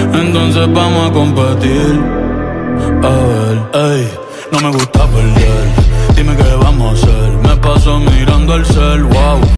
entonces vamos a competir. A ver, ey, no me gusta perder. Dime qué vamos a hacer. Me paso mirando el cel, wow.